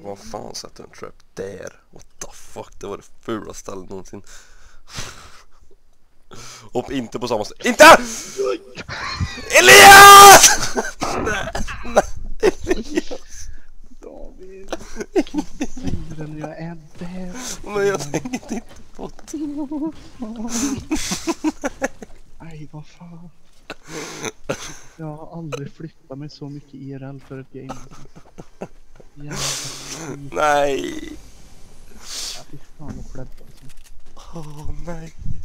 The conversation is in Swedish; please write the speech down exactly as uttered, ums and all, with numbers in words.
vad fan sätter en trap där? What the fuck, det var det fula stället någonsin. Hopp inte på samma ställe. Inte! Elias! Nej, nej, Elias. David. Säger den jag är där. Men jag tänkte inte på det. Nej, vad fan. Jag har aldrig flyttat mig så mycket I R L för ett game. Jävlar. Nej. Ja, fy fan vad flädd alltså. Åh, nej.